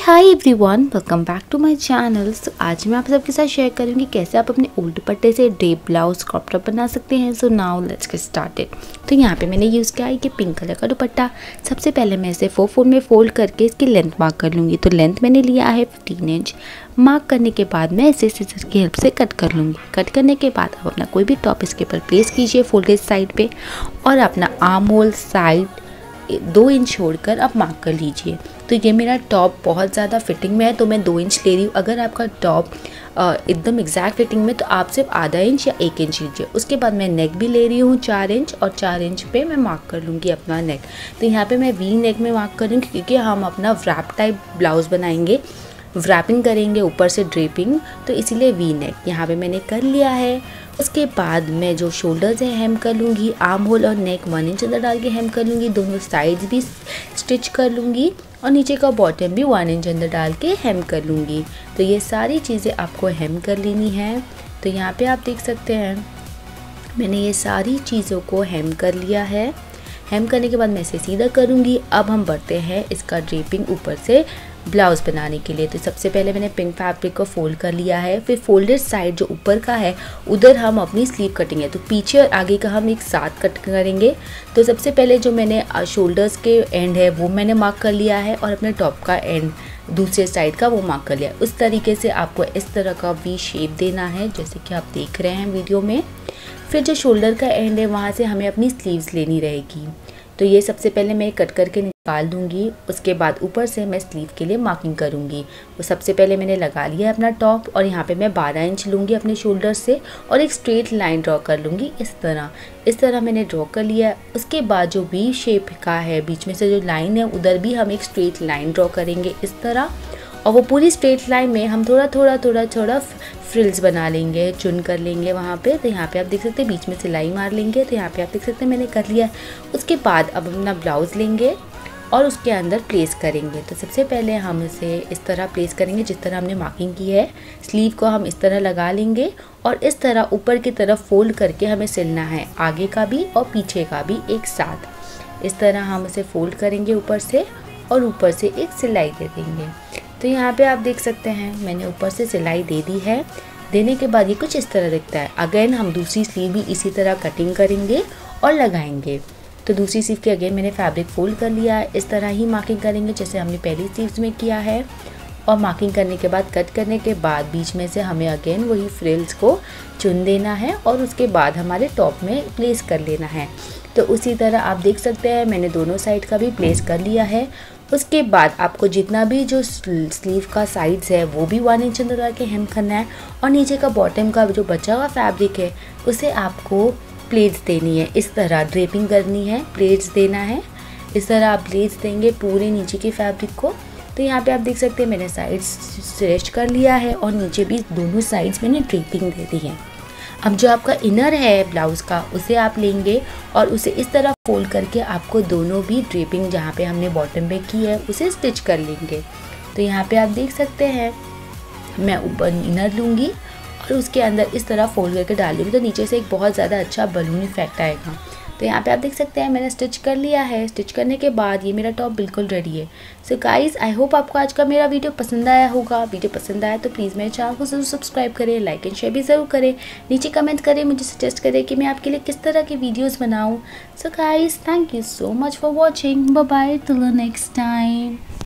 Hi everyone, welcome back to my channel. So आज मैं आप सबके साथ शेयर करूंगी कैसे आप अपने ओल्ड दुपट्टे से ड्रेप ब्लाउज क्रॉप टॉप बना सकते हैं। So now let's get started. तो यहाँ पे मैंने यूज़ किया है कि पिंक कलर का दुपट्टा। सबसे पहले मैं इसे 4/4 में फोल्ड करके इसकी लेंथ मार्क कर लूँगी। तो लेंथ मैंने लिया है 15 इंच। मार्क करने के बाद मैं इसे सीजर की हेल्प से कट कर लूँगी। कट करने के बाद आप अपना कोई भी टॉप इसके ऊपर प्लेस कीजिए फोल्डेड साइड पे और अपना आर्म होल साइड 2 इंच छोड़कर आप मार्क कर लीजिए। तो ये मेरा टॉप बहुत ज़्यादा फिटिंग में है तो मैं 2 इंच ले रही हूँ। अगर आपका टॉप एकदम एग्जैक्ट फिटिंग में तो आप सिर्फ आधा इंच या 1 इंच लीजिए। उसके बाद मैं नेक भी ले रही हूँ 4 इंच और 4 इंच पे मैं मार्क कर लूँगी अपना नेक। तो यहाँ पे मैं वी नेक में मार्क करूँगी क्योंकि हम अपना व्रैप टाइप ब्लाउज़ बनाएंगे, व्रैपिंग करेंगे ऊपर से ड्रेपिंग, तो इसीलिए वी नेक यहाँ पे मैंने कर लिया है। उसके बाद मैं जो शोल्डर्स है हेम कर लूँगी, आर्म होल और नेक 1 इंच अंदर डाल के हेम कर लूँगी। दोनों साइड्स भी स्टिच कर लूँगी और नीचे का बॉटम भी 1 इंच अंदर डाल के हेम कर लूँगी। तो ये सारी चीज़ें आपको हेम कर लेनी है। तो यहाँ पे आप देख सकते हैं मैंने ये सारी चीज़ों को हेम कर लिया है। हेम करने के बाद मैं इसे सीधा करूँगी। अब हम बढ़ते हैं इसका ड्रेपिंग ऊपर से ब्लाउज़ बनाने के लिए। तो सबसे पहले मैंने पिंक फैब्रिक को फोल्ड कर लिया है। फिर फोल्डेड साइड जो ऊपर का है उधर हम अपनी स्लीव कटिंग है, तो पीछे और आगे का हम एक साथ कट करेंगे। तो सबसे पहले जो मैंने शोल्डर्स के एंड है वो मैंने मार्क कर लिया है और अपने टॉप का एंड दूसरे साइड का वो मार्क कर लिया। उस तरीके से आपको इस तरह का वी शेप देना है जैसे कि आप देख रहे हैं वीडियो में। फिर जो शोल्डर का एंड है वहाँ से हमें अपनी स्लीव्स लेनी रहेगी। तो ये सबसे पहले मैं कट करके निकाल दूंगी। उसके बाद ऊपर से मैं स्लीव के लिए मार्किंग करूंगी। तो सबसे पहले मैंने लगा लिया है अपना टॉप और यहाँ पे मैं 12 इंच लूँगी अपने शोल्डर से और एक स्ट्रेट लाइन ड्रॉ कर लूँगी। इस तरह मैंने ड्रॉ कर लिया है। उसके बाद जो वी शेप का है बीच में से जो लाइन है उधर भी हम एक स्ट्रेट लाइन ड्रॉ करेंगे इस तरह, और वो पूरी स्ट्रेट लाइन में हम थोड़ा फ्रिल्स बना लेंगे, चुन कर लेंगे वहाँ पे। तो यहाँ पे आप देख सकते हैं बीच में सिलाई मार लेंगे। तो यहाँ पे आप देख सकते हैं मैंने कर लिया है। उसके बाद अब अपना ब्लाउज़ लेंगे और उसके अंदर प्लेस करेंगे। तो सबसे पहले हम इसे इस तरह प्लेस करेंगे जिस तरह हमने मार्किंग की है। स्लीव को हम इस तरह लगा लेंगे और इस तरह ऊपर की तरफ फोल्ड करके हमें सिलना है, आगे का भी और पीछे का भी एक साथ। इस तरह हम इसे फोल्ड करेंगे ऊपर से और ऊपर से एक सिलाई दे देंगे। तो यहाँ पे आप देख सकते हैं मैंने ऊपर से सिलाई दे दी है। देने के बाद ये कुछ इस तरह दिखता है। अगेन हम दूसरी स्लीव भी इसी तरह कटिंग करेंगे और लगाएंगे। तो दूसरी स्लीव के अगेन मैंने फैब्रिक फोल्ड कर लिया है। इस तरह ही मार्किंग करेंगे जैसे हमने पहली स्लीव्स में किया है। और मार्किंग करने के बाद कट करने के बाद बीच में से हमें अगेन वही फ्रिल्स को चुन देना है और उसके बाद हमारे टॉप में प्लेस कर लेना है। तो उसी तरह आप देख सकते हैं मैंने दोनों साइड का भी प्लेस कर लिया है। उसके बाद आपको जितना भी जो स्लीव का साइड्स है वो भी 1 इंच अंदर के हेम करना है और नीचे का बॉटम का जो बचा हुआ फैब्रिक है उसे आपको प्लेट्स देनी है। इस तरह ड्रेपिंग करनी है, प्लेट्स देना है। इस तरह आप प्लेट्स देंगे पूरे नीचे के फैब्रिक को। तो यहाँ पे आप देख सकते हैं मैंने साइड्स स्ट्रेच कर लिया है और नीचे भी दोनों साइड्स मैंने ड्रेपिंग दे दी है। अब जो आपका इनर है ब्लाउज़ का उसे आप लेंगे और उसे इस तरह फोल्ड करके आपको दोनों भी ड्रेपिंग जहाँ पे हमने बॉटम पे की है उसे स्टिच कर लेंगे। तो यहाँ पे आप देख सकते हैं मैं ऊपर इनर लूँगी और उसके अंदर इस तरह फोल्ड करके डाल दूँगी। तो नीचे से एक बहुत ज़्यादा अच्छा बलून इफेक्ट आएगा। तो यहाँ पे आप देख सकते हैं मैंने स्टिच कर लिया है। स्टिच करने के बाद ये मेरा टॉप बिल्कुल रेडी है। सो गाइज़, आई होप आपको आज का मेरा वीडियो पसंद आया होगा। वीडियो पसंद आया तो प्लीज़ मेरे चैनल को ज़रूर सब्सक्राइब करें, लाइक एंड शेयर भी ज़रूर करें। नीचे कमेंट करें, मुझे सजेस्ट करें कि मैं आपके लिए किस तरह की वीडियोज़ बनाऊँ। So guys, thank you so much for watching. Bye bye, till the next time.